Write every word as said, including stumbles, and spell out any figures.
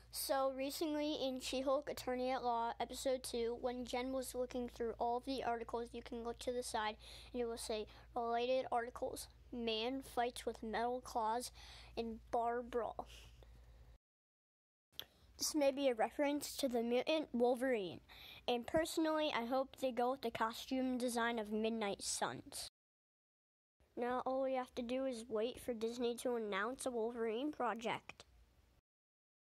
So recently in She-Hulk Attorney at Law, episode two, when Jen was looking through all of the articles, you can look to the side and it will say related articles. Man fights with metal claws in bar brawl. This may be a reference to the mutant Wolverine, and personally I hope they go with the costume design of Midnight Suns. Now all we have to do is wait for Disney to announce a Wolverine project.